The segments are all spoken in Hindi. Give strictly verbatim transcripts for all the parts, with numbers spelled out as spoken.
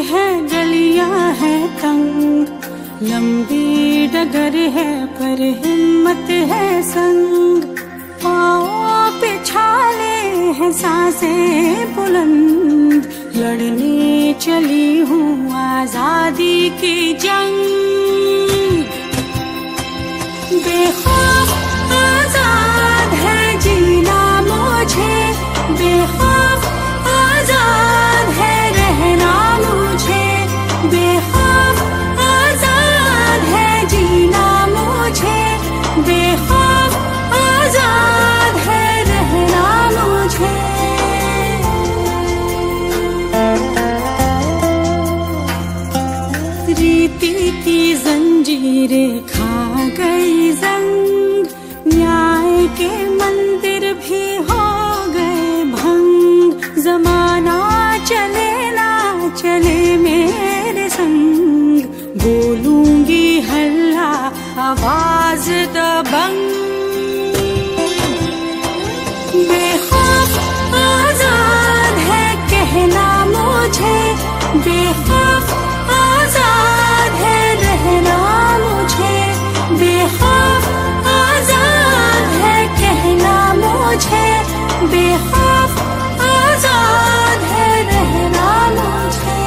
है गलियां है तंग, लंबी डगर है पर हिम्मत है संग। पाँव पे छाले हैं सांसें बुलंद, लड़ने चली हूँ आजादी की जंग। बेखौफ आजाद है जीना मुझे, बेखौफ आजाद है रहना मुझे, बेखौफ आजाद है जीना मुझे, बेखौफ आजाद है रहना मुझे। रीति की जंजीरें खा गई जंग, न्याय के मंदिर भी हो गए भंग। जमाना चले ना चले मेरे संग, बोलूंगी हल्ला आवाज दबंग। बेखौफ आजाद है कहना मुझे, बेखौफ आजाद है रहना मुझे, बेखौफ आजाद है कहना मुझे, बेखौफ आजाद है रहना मुझे।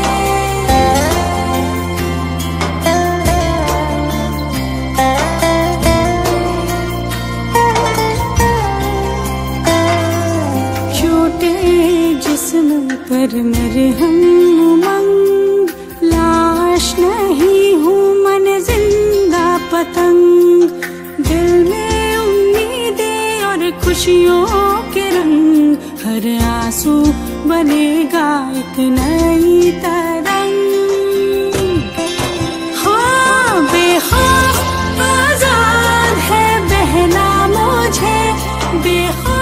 छोटे जिस्म पर मरहम उमंग, लाश नहीं हूँ मन जिंदा पतंग। दिल में उम्मीदें और खुशियों के रंग, हर आंसू बनेगा एक नई तरंग। हाँ बेखौफ आजाद है बहना मुझे, बेखौफ